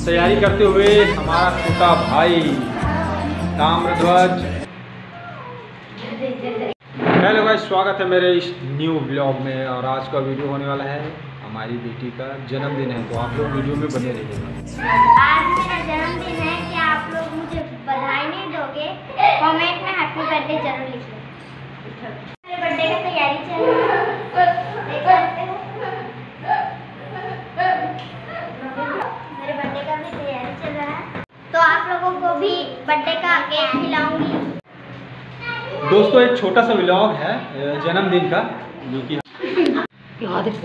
तैयारी करते हुए हमारा छोटा भाई ताम्रध्वज। हेलो गाइस, स्वागत है मेरे इस न्यू ब्लॉग में। और आज का वीडियो होने वाला है हमारी बेटी का जन्मदिन है, तो आप लोग वीडियो में बने रहिएगा। आज मेरा जन्मदिन है, क्या आप लोग मुझे बधाई नहीं दोगे? कमेंट में हैप्पी बर्थडे जरूर लिखना। मेरे बर्थडे का तैयारी चल रही है, देख सकते हो। मेरे बर्थडे का भी तैयारी चल रहा है, तो आप लोगों को भी बर्थडे का केक खिलाऊंगी। दोस्तों, एक छोटा सा व्लॉग है जन्मदिन का, जो कि याद है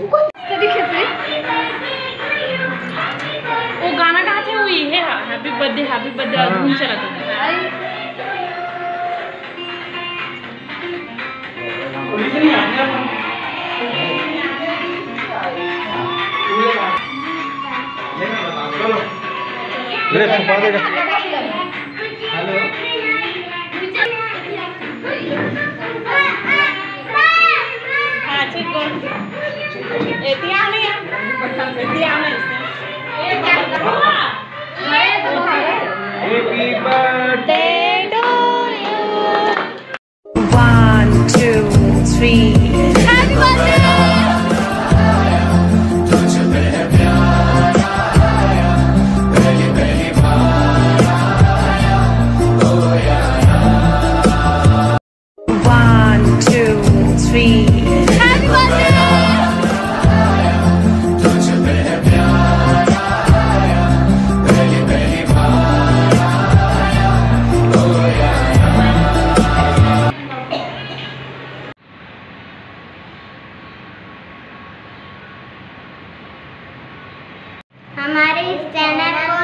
वो गाना कहाँ थे? वो ये है हैप्पी बर्थडे धूम चला था। Hello, happy birthday to you. 1 2 3 happy birthday. 1 2 3 happy birthday. हमारे इस चैनल को